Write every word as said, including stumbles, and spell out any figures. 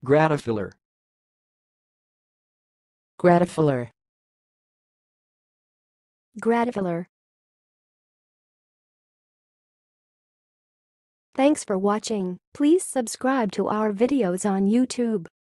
Gratifiller. Gratifiller. Gratifiller. Thanks for watching. Please subscribe to our videos on YouTube.